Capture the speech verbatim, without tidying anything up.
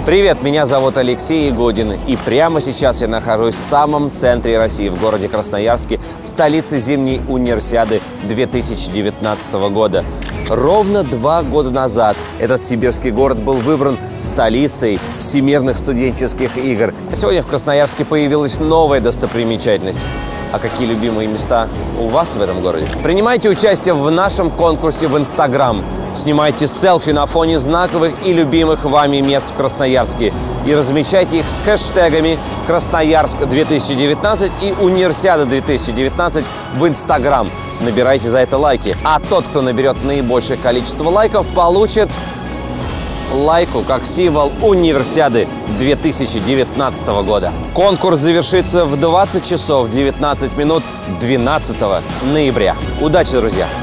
Привет, меня зовут Алексей Ягодин, и прямо сейчас я нахожусь в самом центре России, в городе Красноярске, столице зимней универсиады две тысячи девятнадцатого года. Ровно два года назад этот сибирский город был выбран столицей всемирных студенческих игр. А сегодня в Красноярске появилась новая достопримечательность. А какие любимые места у вас в этом городе? Принимайте участие в нашем конкурсе в Инстаграм. Снимайте селфи на фоне знаковых и любимых вами мест в Красноярске и размещайте их с хэштегами «Красноярск две тысячи девятнадцать» и «Универсиада две тысячи девятнадцать» в Инстаграм. Набирайте за это лайки. А тот, кто наберет наибольшее количество лайков, получит лайку как символ Универсиады две тысячи девятнадцатого года. Конкурс завершится в двадцать часов девятнадцать минут двенадцатого ноября. Удачи, друзья!